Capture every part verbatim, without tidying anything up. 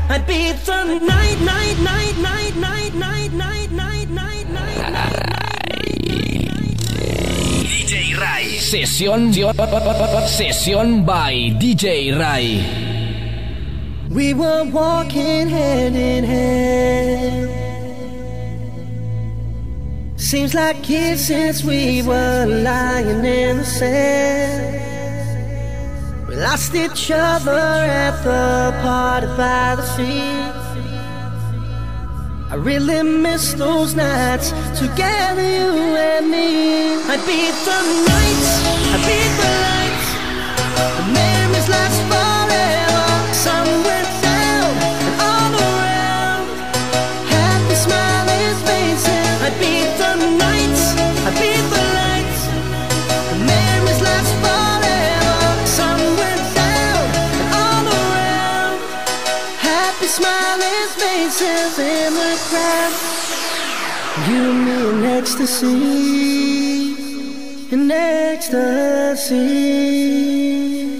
I beat the night, night, night, night, night, night, night, night, night, night, night. D J Rai. Session, session by D J Rai. We were walking hand in hand. Seems like years since we were lying in the sand. We lost each other at the party by the sea. I really miss those nights together, you and me. I beat the nights, I beat the lights. The memories last forever. Sun went down and all around. Happy smiling faces. I beat the nights, I beat the lights. The memories last forever. Sun went down and all around. Happy smiling faces in the crowd. You and me in ecstasy, in ecstasy.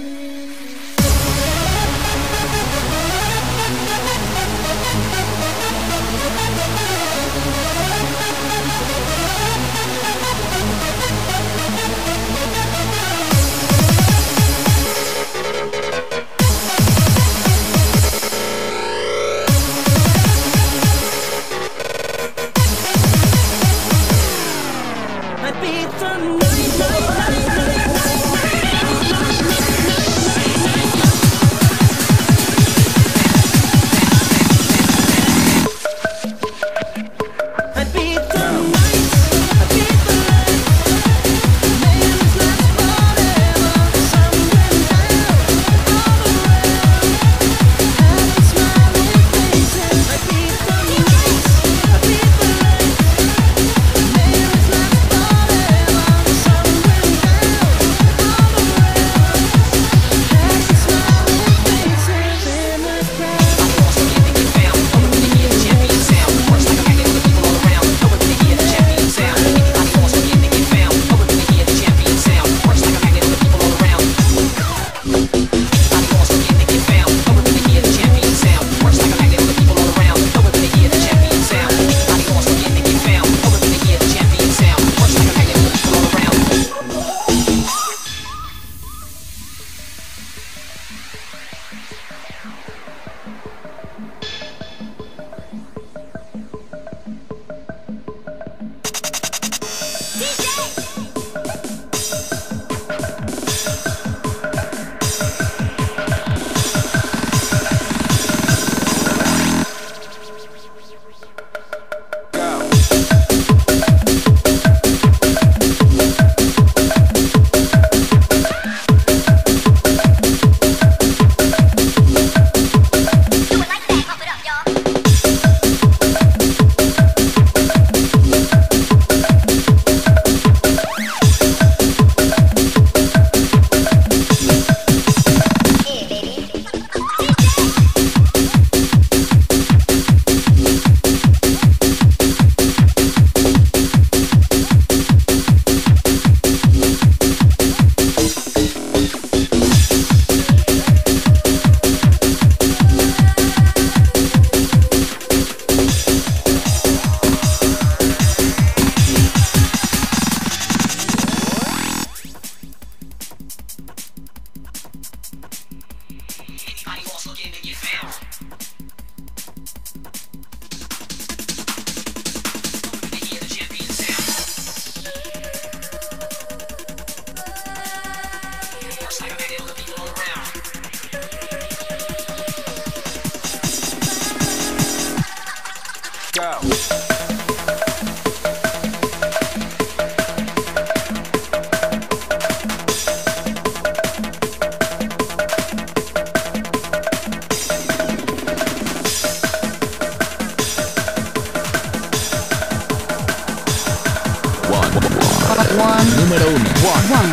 Número uno. One. One.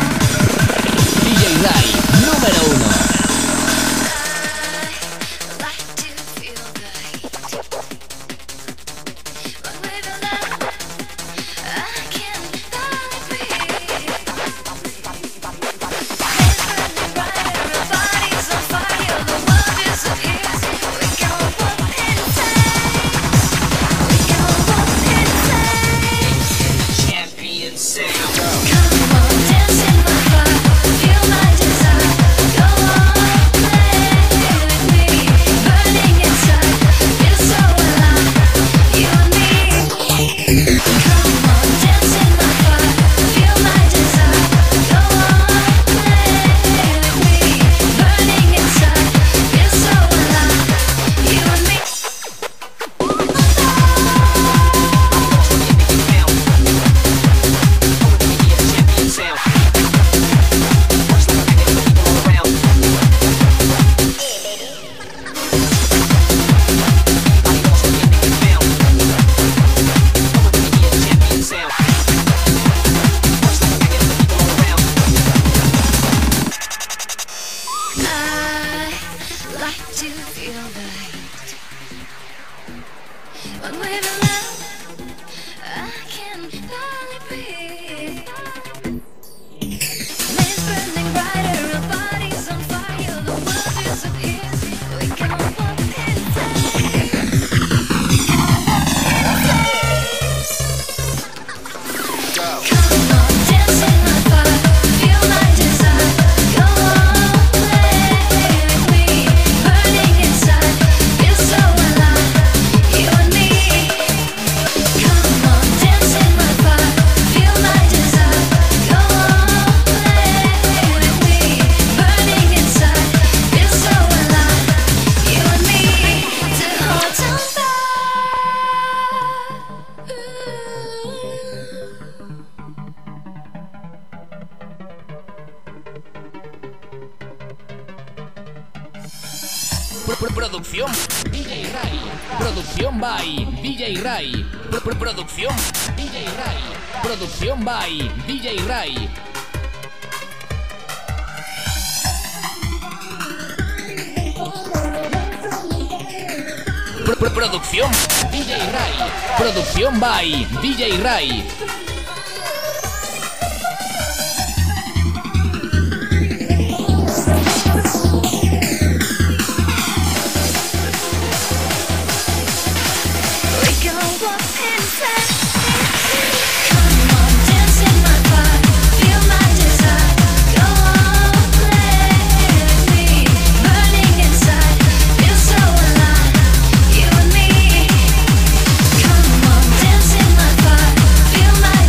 D J Rai, número uno. Everybody's on fire, the world disappears. We go. Producción D J Ray. Producción by D J Ray. Producción D J Ray. Producción by D J Ray. Producción D J Ray. Producción by D J Ray. Feel my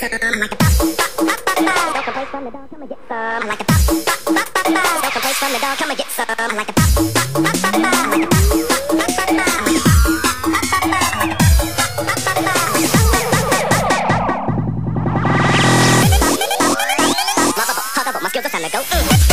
some. I like a pop, pop, pop, pop, pop. Take a place from the dog, come and get some. I like a pop, pop, pop, pop, pop. Take a place from the dog, come and get some. I like a pop, pop, pop, pop, pop. I like a pop, pop, pop, pop. I like a pop, pop, pop, pop. My skills are time to go.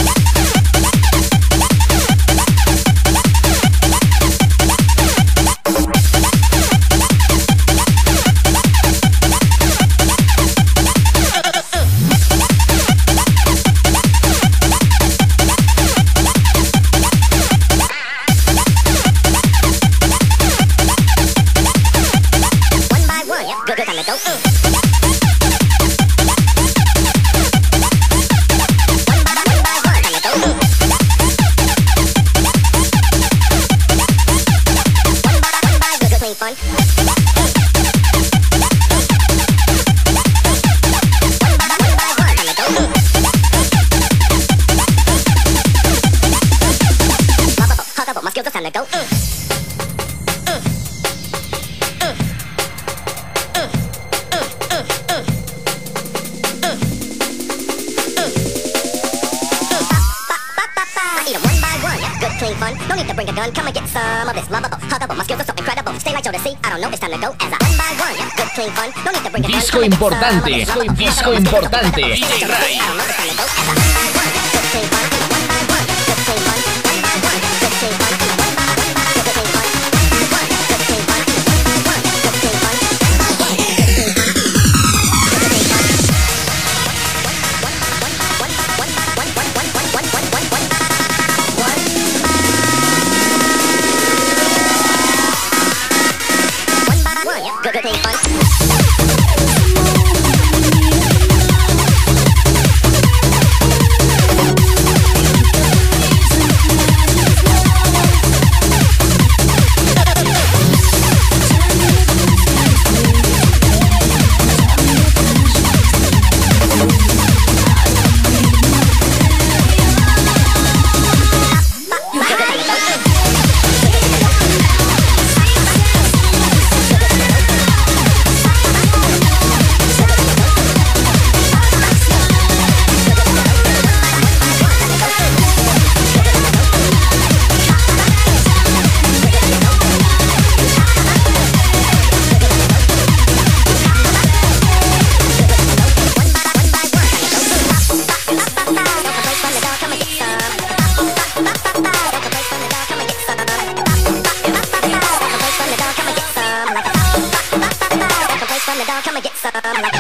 One by one, yeah, good, good time to go. Fun. My skills are time to go. Clean fun, no need to bring a gun, come and get some of this lovable, huggable, my skills are so incredible, stay like Joe to see, I don't know, it's time to go as I one by one, good clean fun, no need to bring a gun, disco importante, disco importante, D J Ray. Good, good, fun. Come and get some, like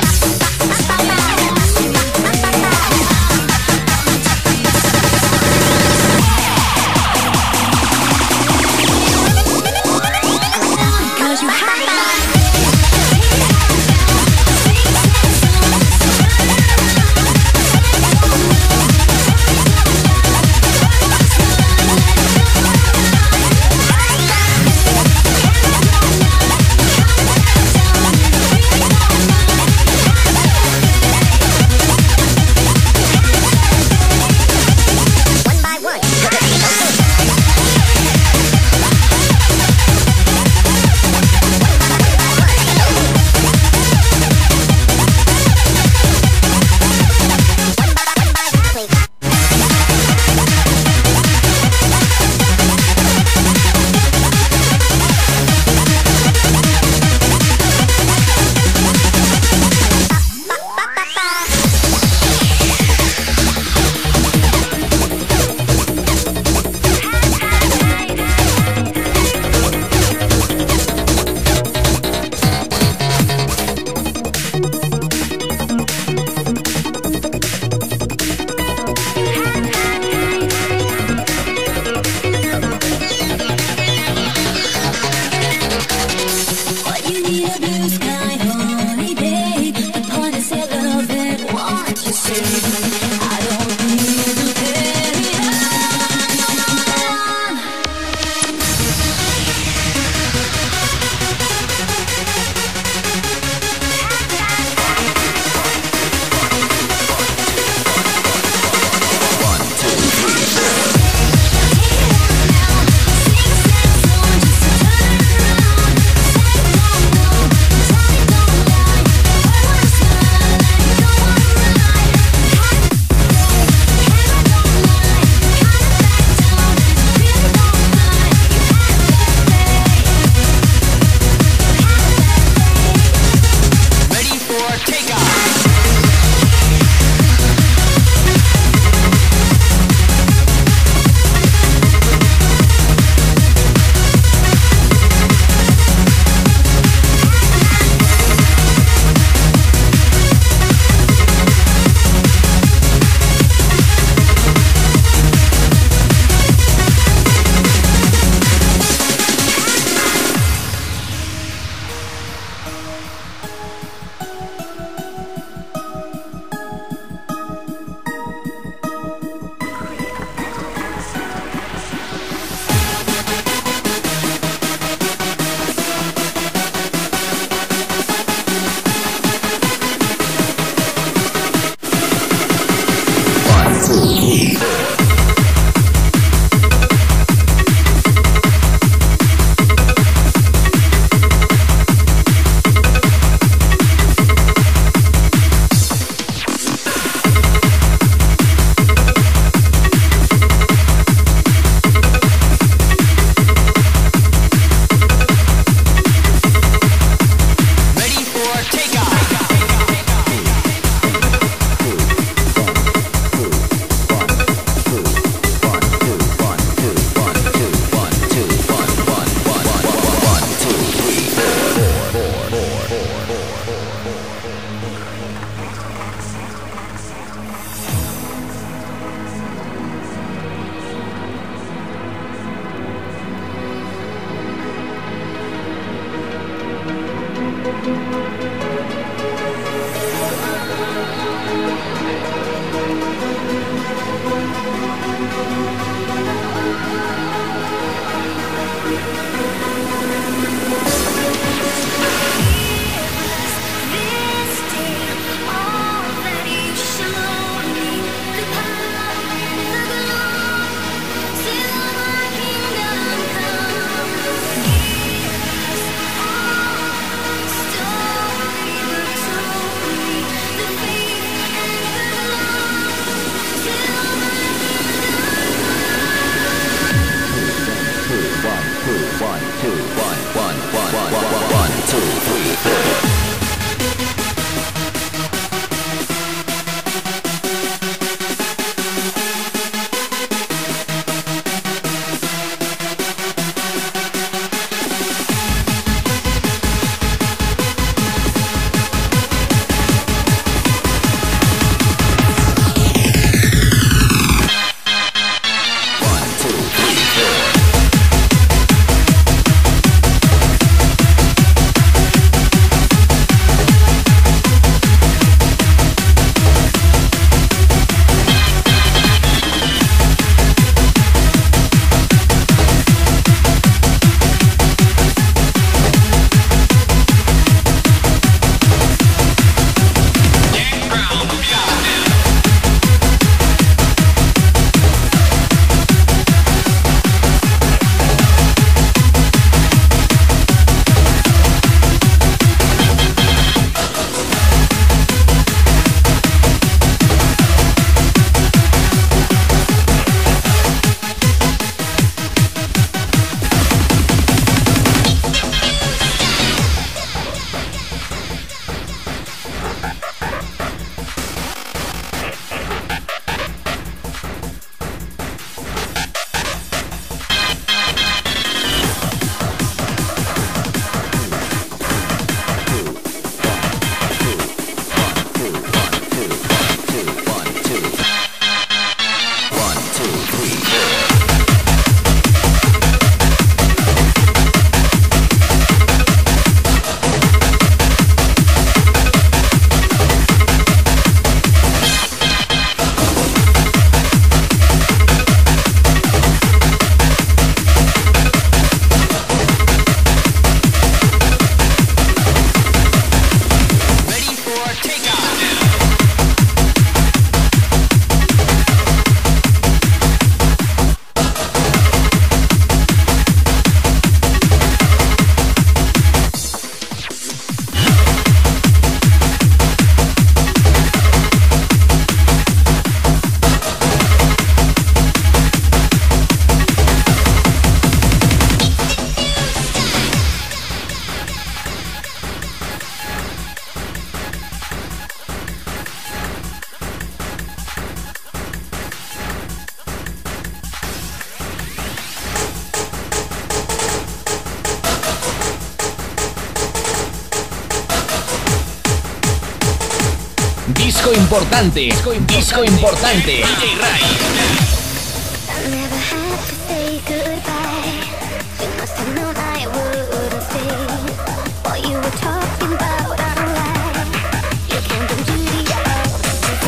cause you hot. Disco importante, disco, disco importante. D J Ray. I never had to say goodbye. You must have known I wouldn't stay. What you were talking about, I don't like. You can't do duty all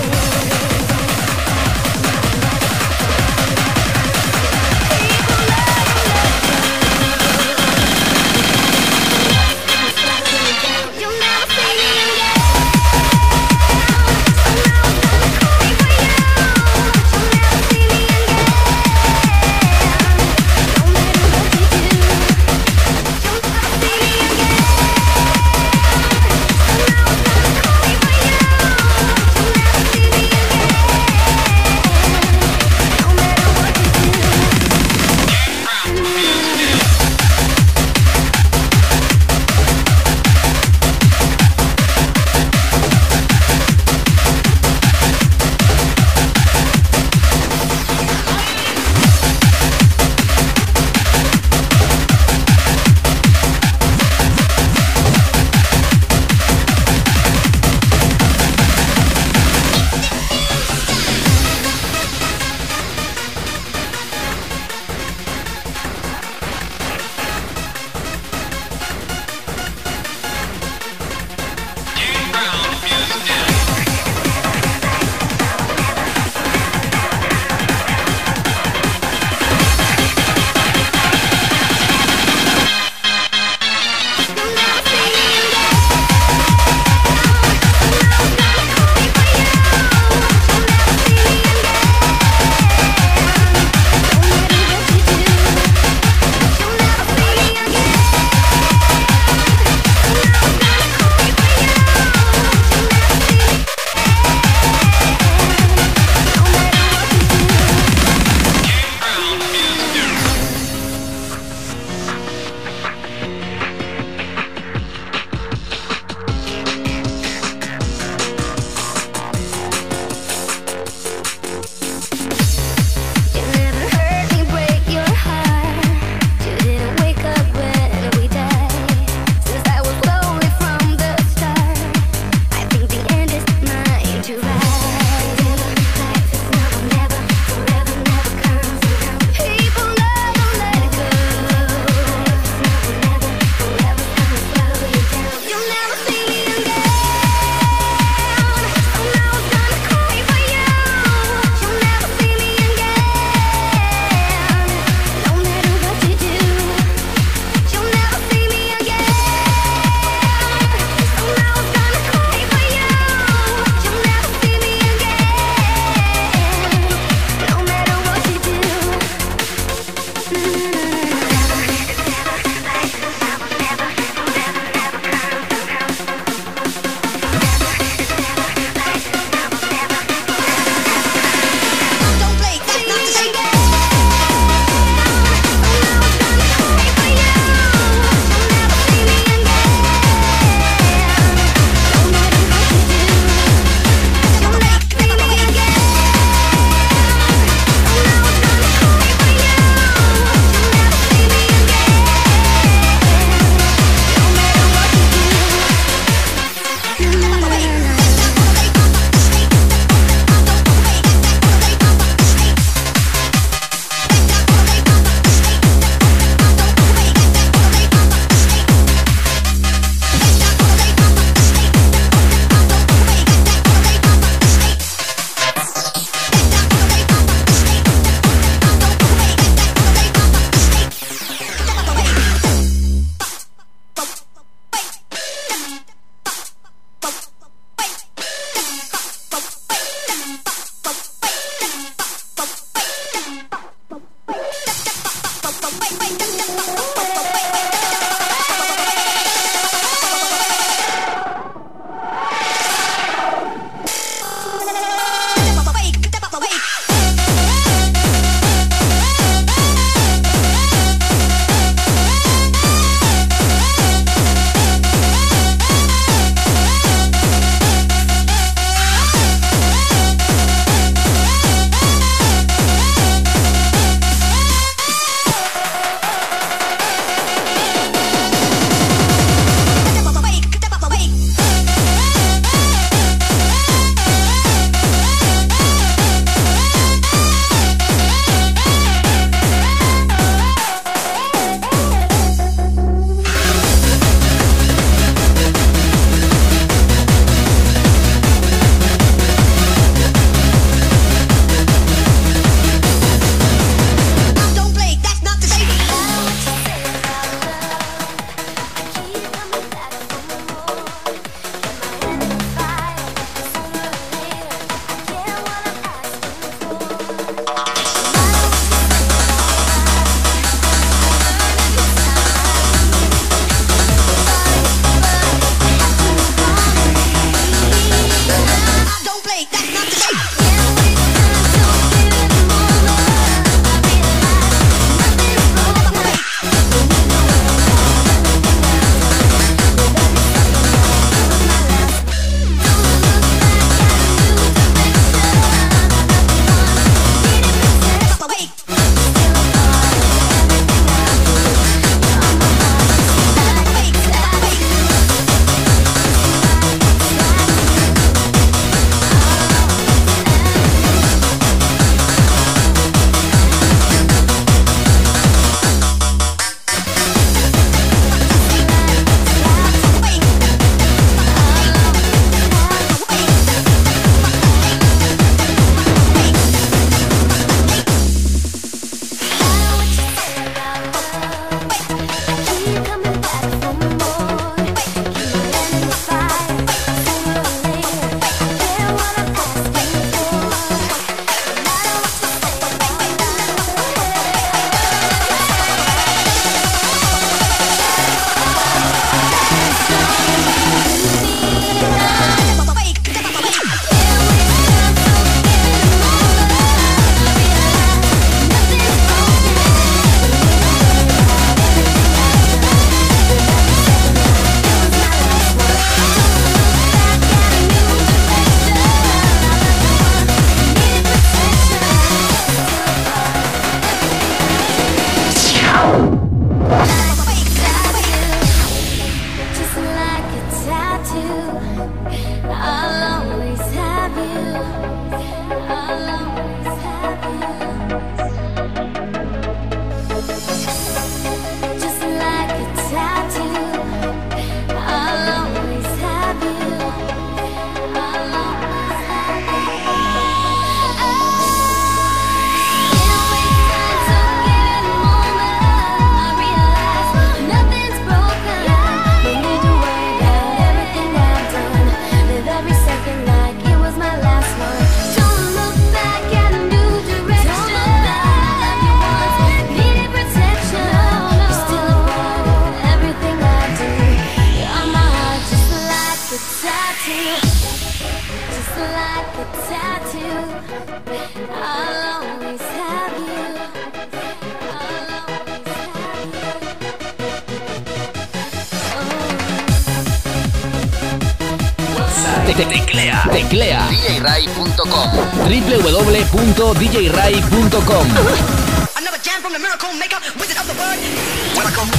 the you'll never see me again. So now I'm gonna call you for you. You'll never see me again. I'll always have you. I'll always have you. Te- te- Teclea, teclea D J Ray punto com w w w punto d j ray punto com. Another jam from the miracle maker, wizard of the word. Welcome.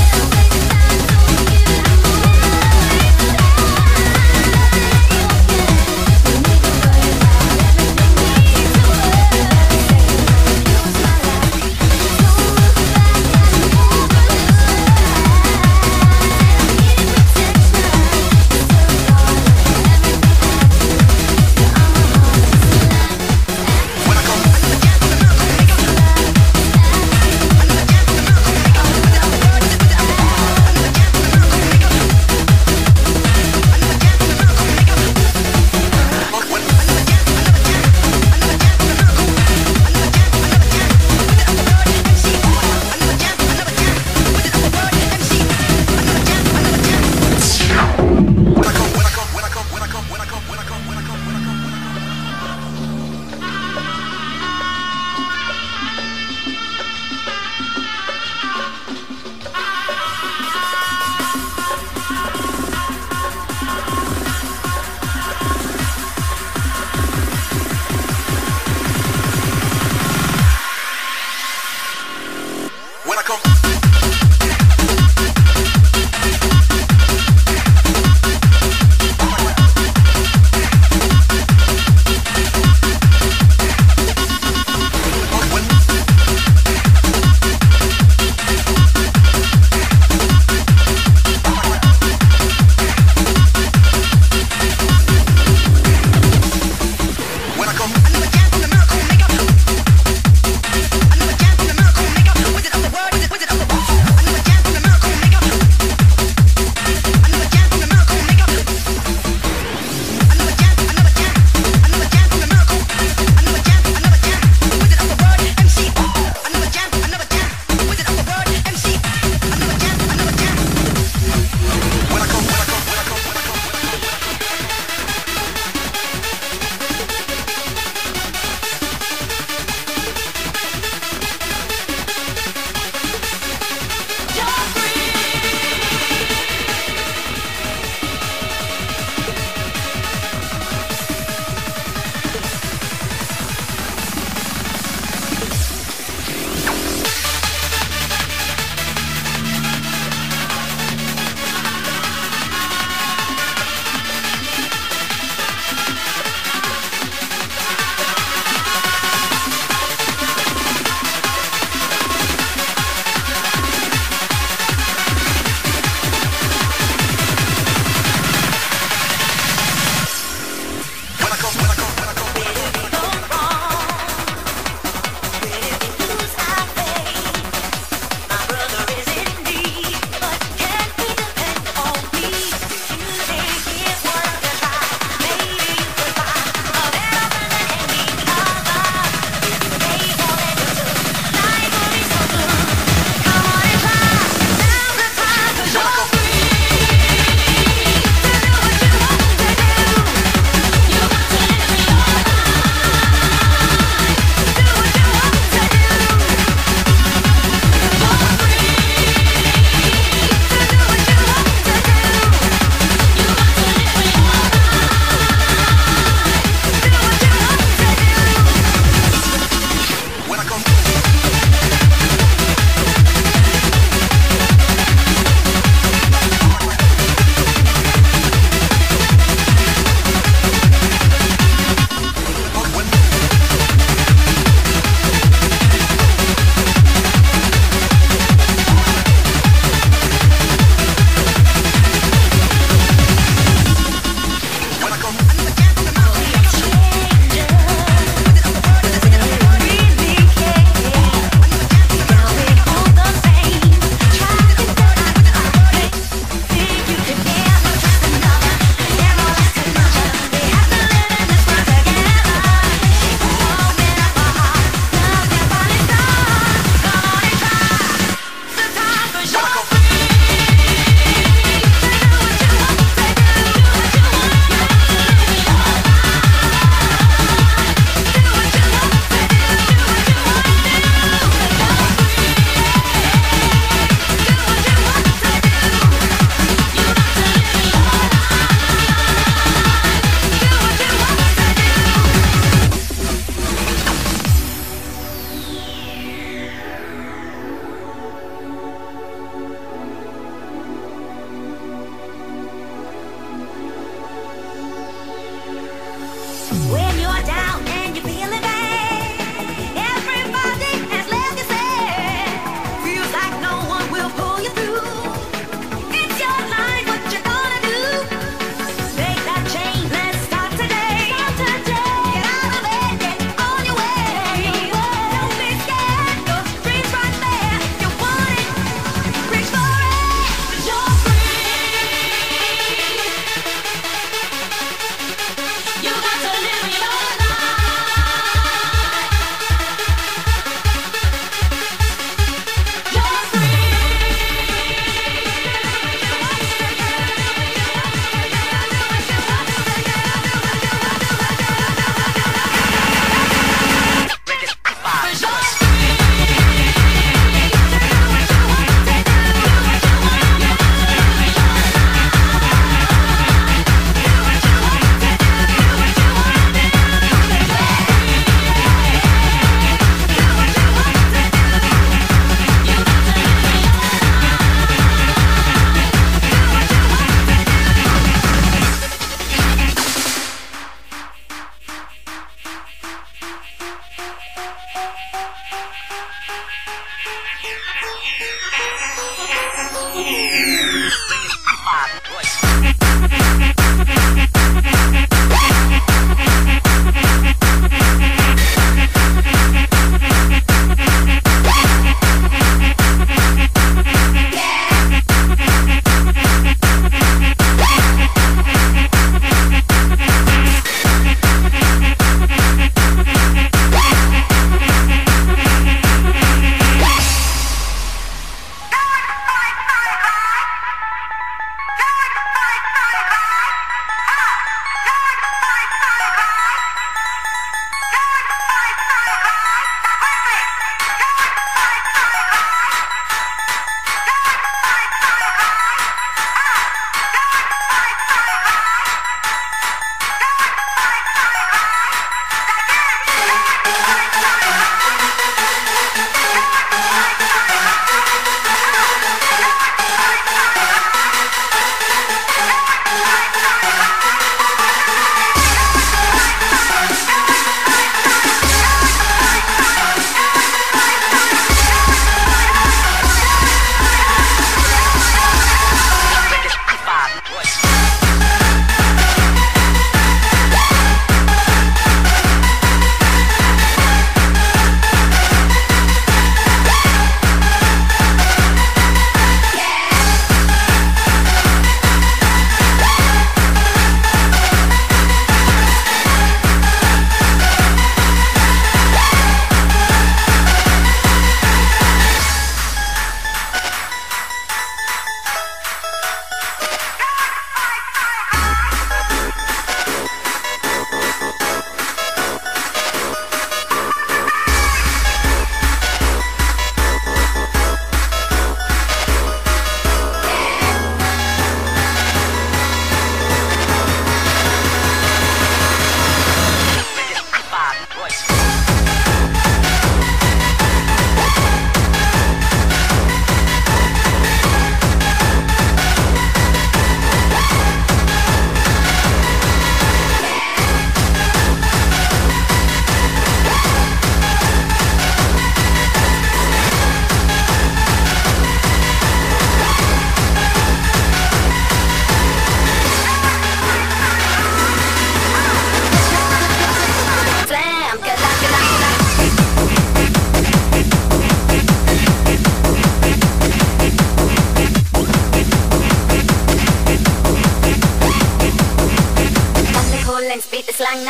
slang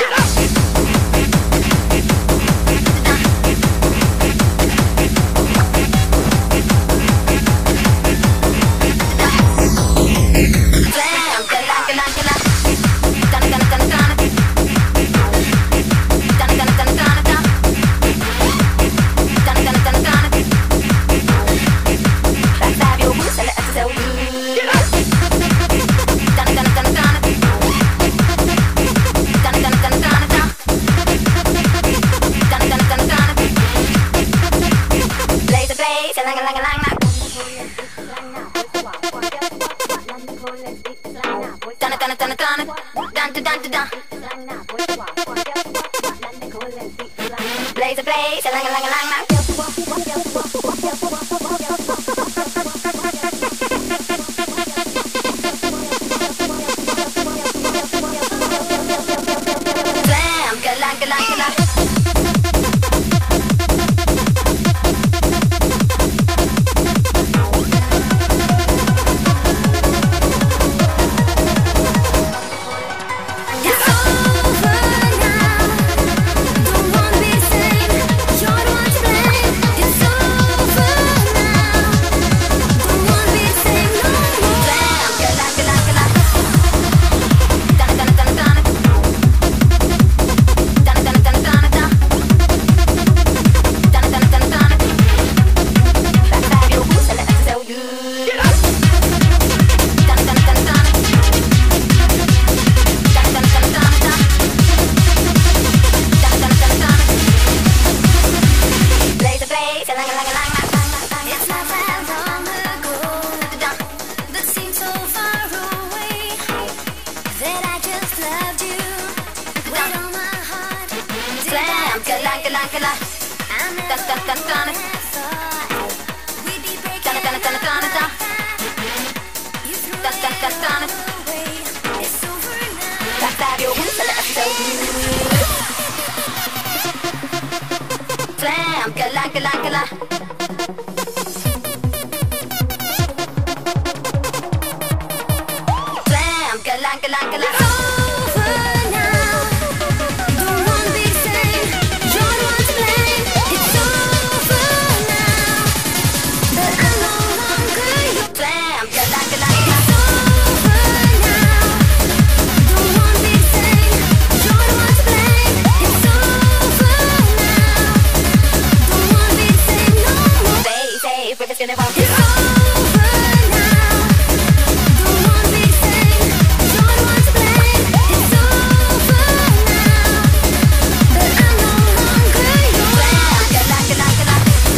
now. Blaze a blaze, a lang a lang a lang lang. Slam, galang galang galang. Dun dun dun dun dun. Dun dun dun dun dun. gala, gala, gala. Slam, gala, gala, gala. Over now. Don't wanna be the same. You're the one to blame. It's over now. But I'm no longer your slam, gala, gala, gala. It's over now. Don't wanna be the same. You're the one to blame. It's over now. Don't wanna be the same no more. Say, say, rivers gonna run. It's over now. Don't wanna be the same. You're the one to blame. It's over now. But I'm no longer yours. Gala, gala, gala, gala.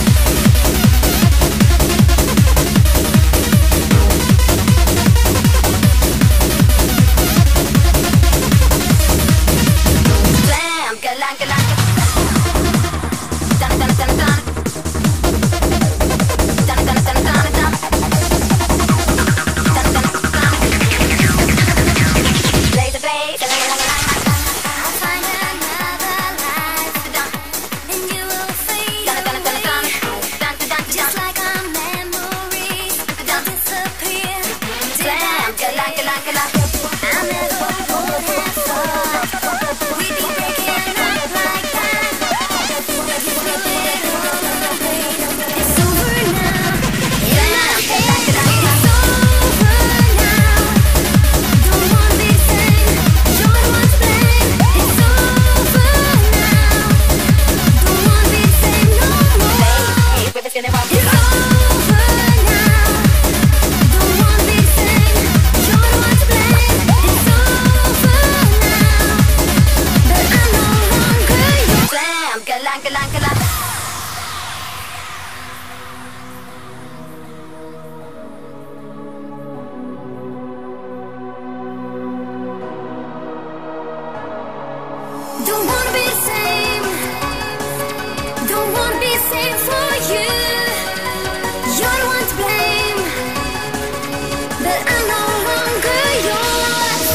Slam, gala, gala, gala. Dun, dun, dun, dun. Dun, dun, dun, dun, dun. Dun, dun, dun. Blaze a blaze, la, la, la, la, la. I'll find another life to dun, and you will fade away. Dun, dun, dun, dun, dun, dun. Just like our memories, they'll disappear. Slam, gala, gala, gala. I never would have thought we'd be breaking up like that. You flip it all away. It's over now. Slam, gala, gala, gala. It's over now. Don't wanna be the same. You're the one to blame. It's over now. Don't wanna be the same no more. Hey, rivers gonna run. It's over now. Don't wanna be the same. You're the one to blame. It's over now. But I'm no longer yours. Slam, gala, gala, gala. Don't wanna be the same. Don't wanna be the same for you. You're the one to blame. But I'm no longer yours.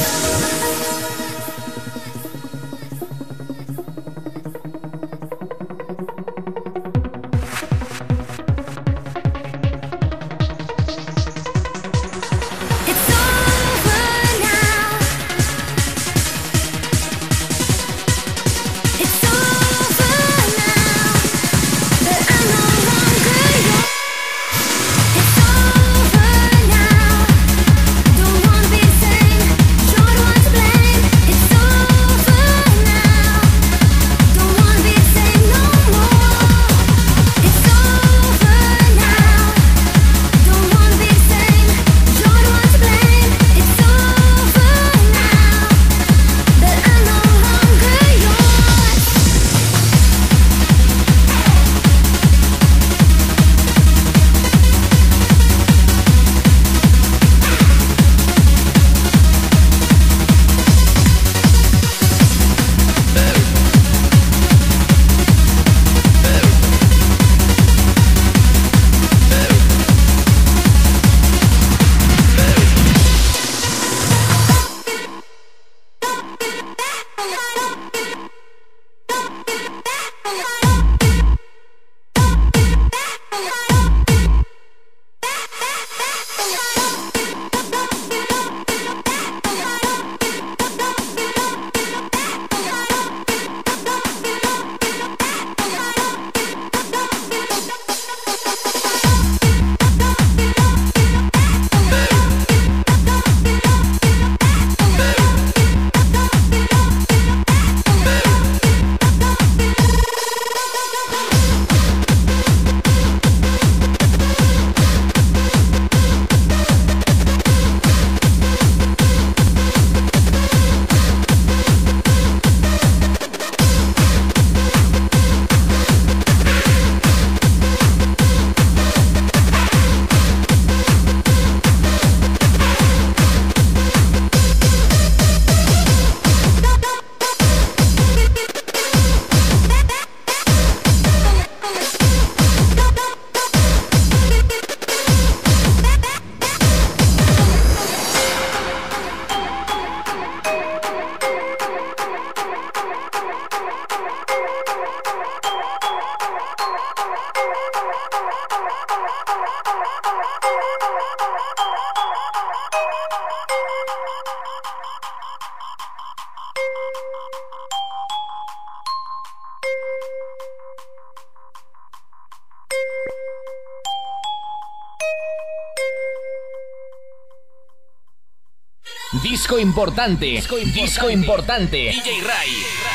Disco importante. Disco importante. Disco importante. D J Ray.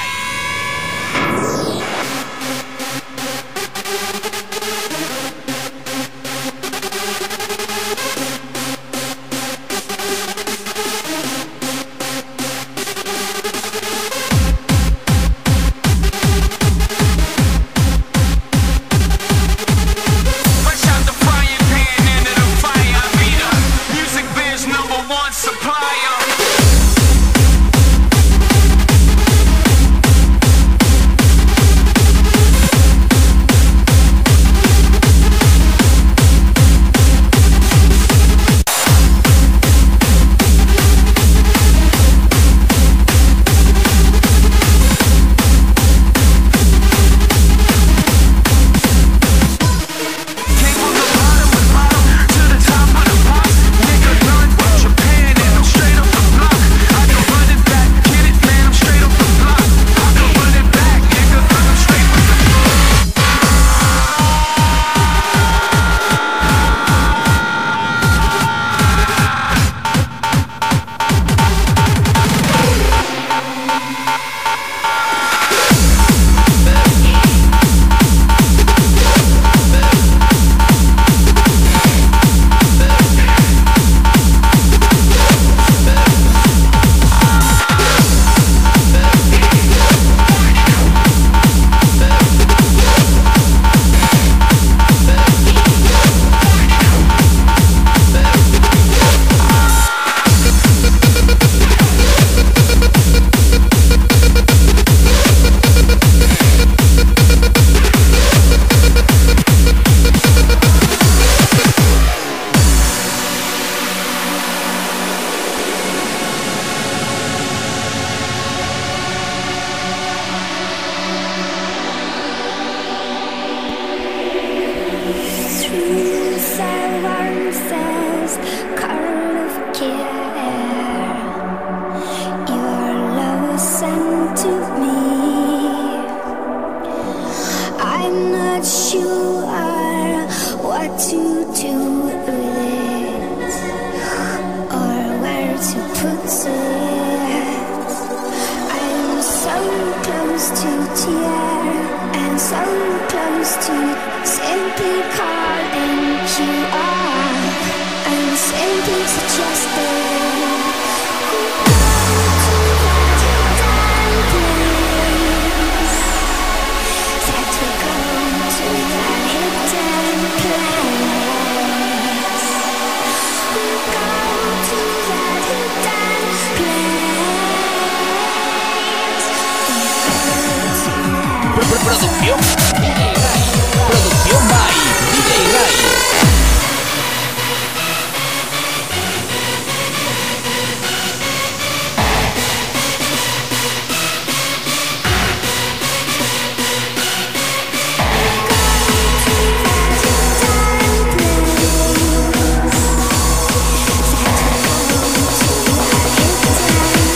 Producción D J Ray. Producción by D J Ray.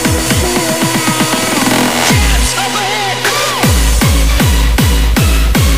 Overhead.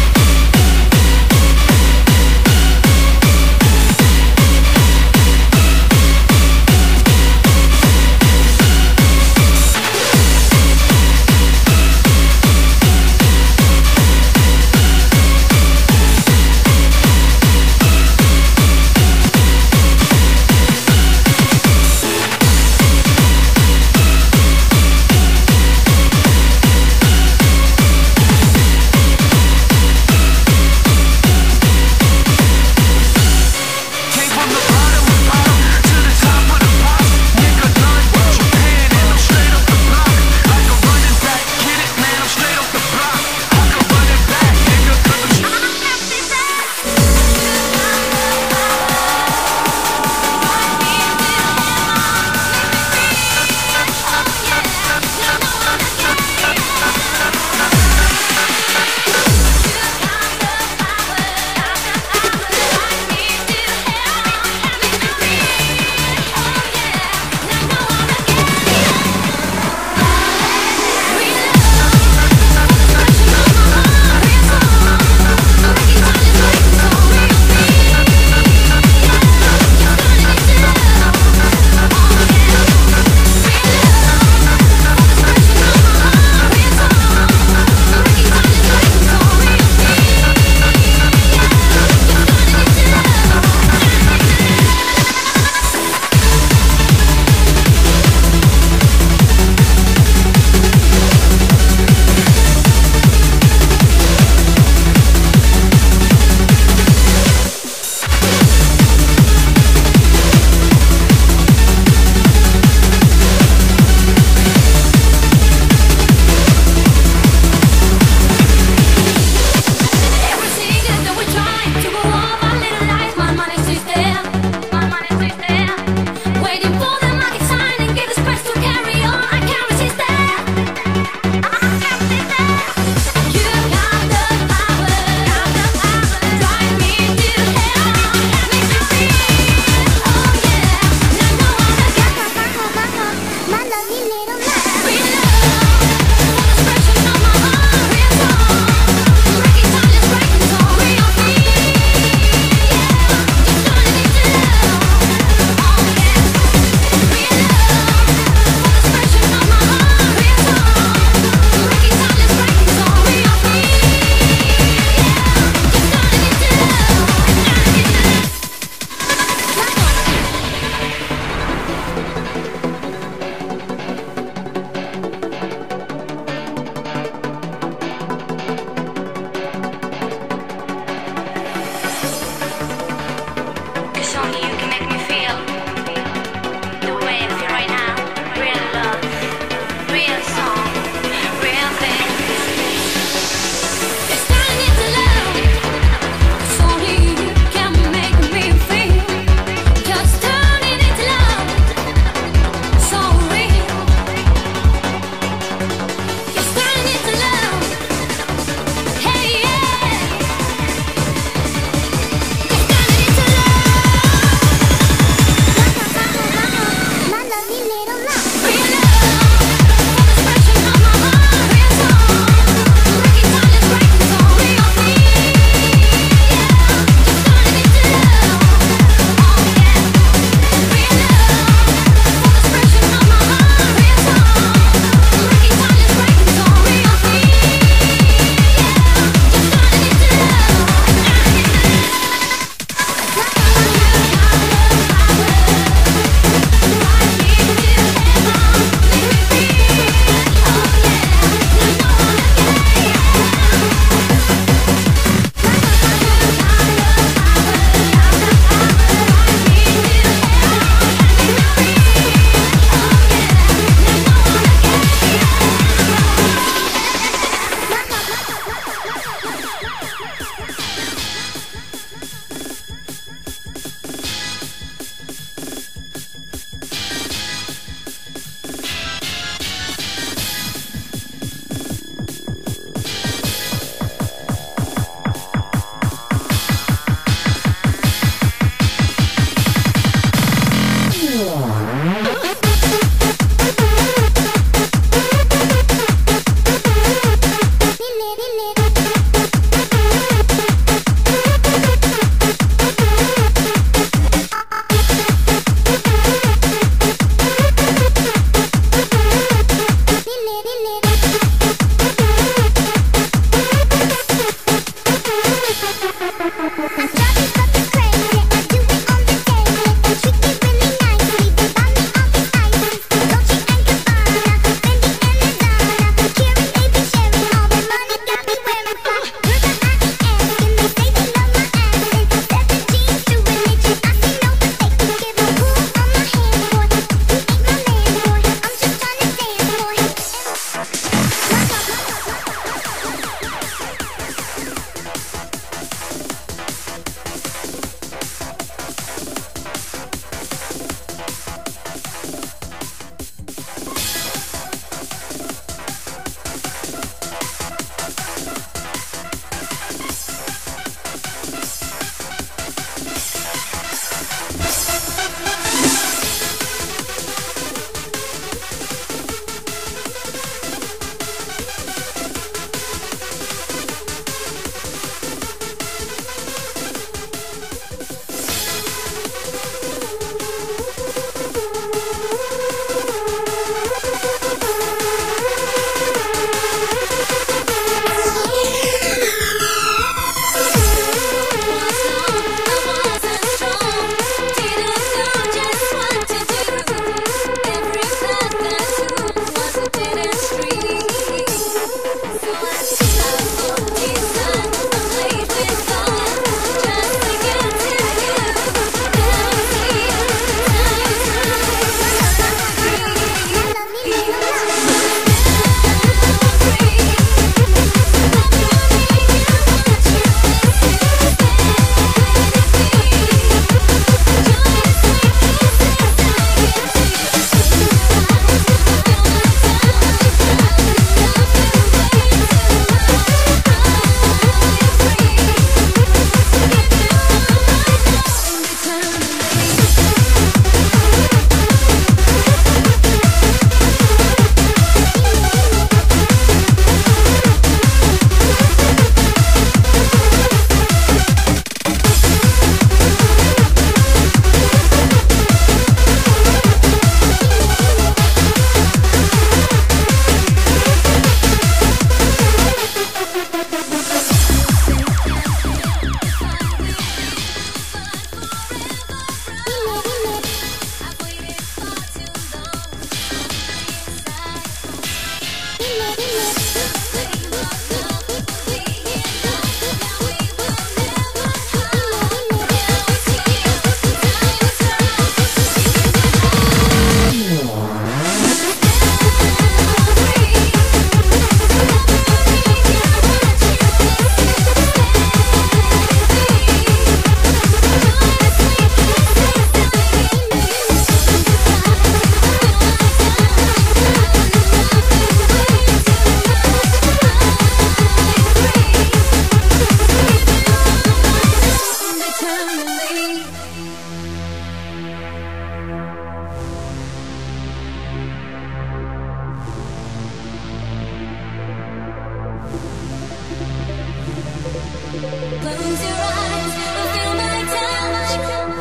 Close your eyes and feel my touch.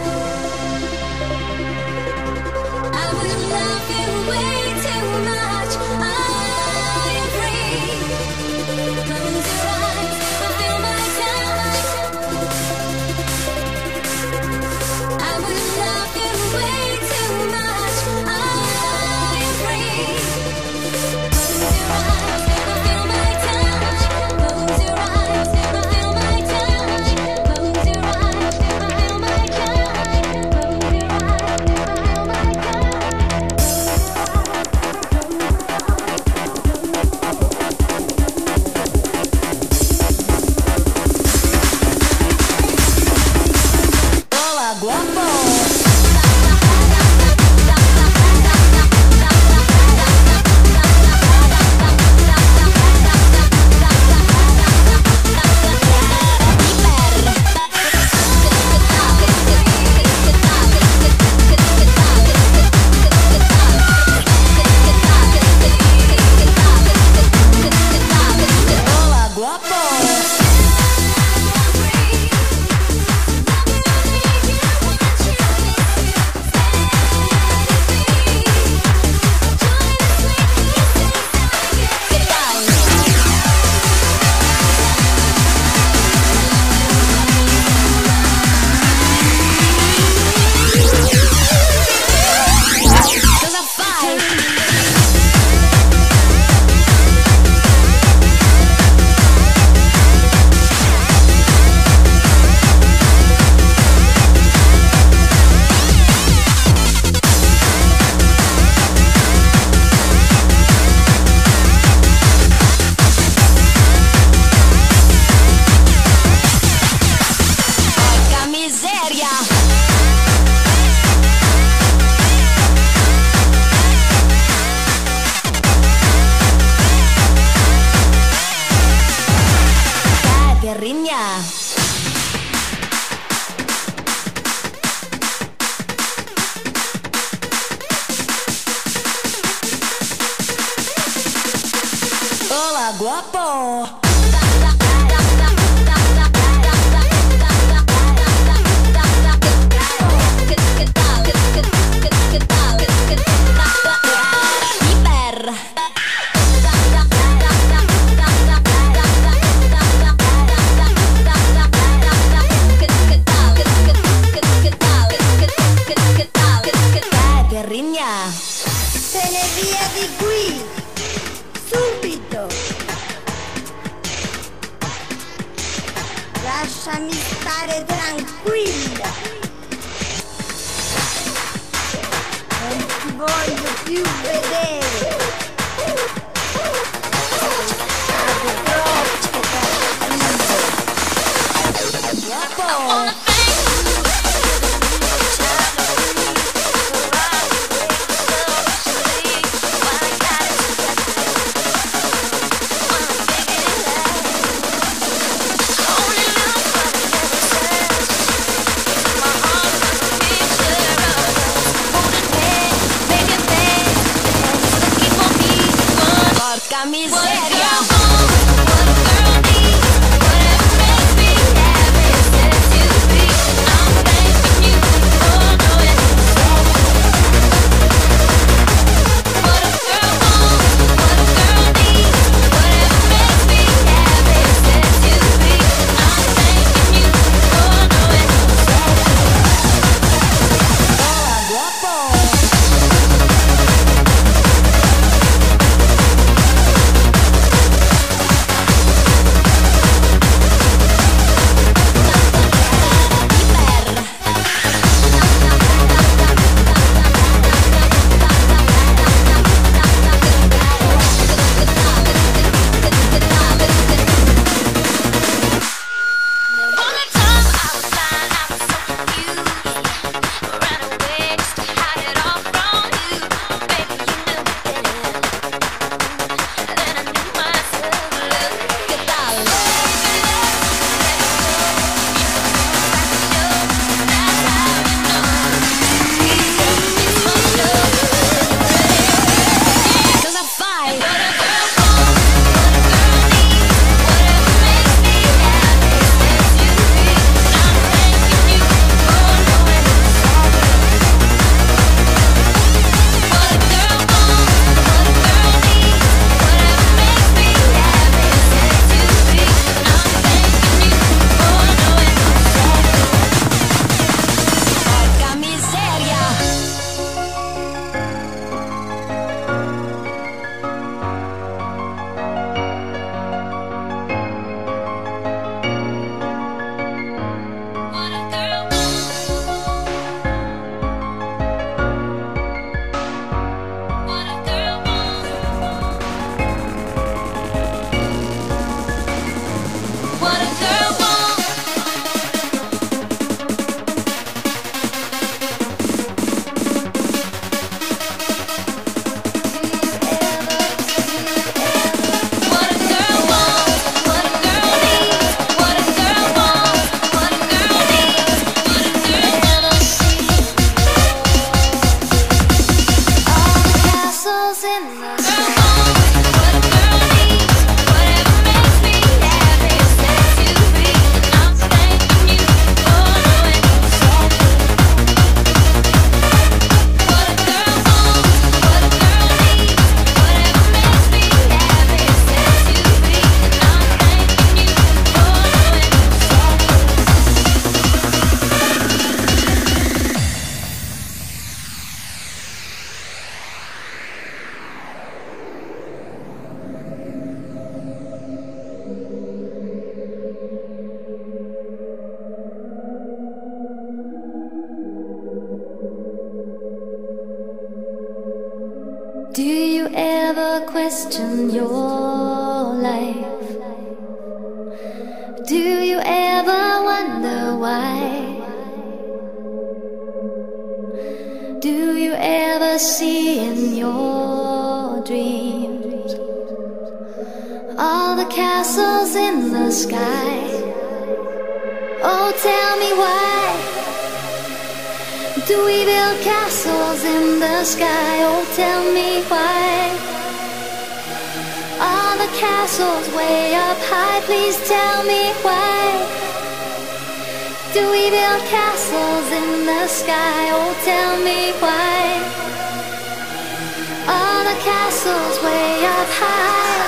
I would love you way too much. I am free. Close your eyes and feel my touch. I would love you way too much. I am free. Close your eyes and feel my touch. Close your eyes and feel my touch. Close your eyes and feel my touch. Close your eyes and feel my Hola, guapo. Hola, guapo. Cosa fai? Porca miseria! Caipirinha. Hola, guapo. Iper. Caipirinha. Se ne via di qui, subito. Lasciami stare tranquilla. Non ti voglio più vedere. Stato troppo cattivo. Guapo. Porca miseria! What a girl needs, whatever makes me happy, says you be. Do you ever question your life? Do you ever wonder why? Do you ever see in your dreams all the castles in the sky? Oh, tell me why do we build castles in the sky? Oh, tell me why all the castles way up high? Please tell me why do we build castles in the sky? Oh, tell me why all the castles way up high.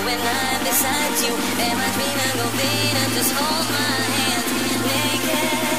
Beside you, am I dreaming of being? Just hold my hand naked.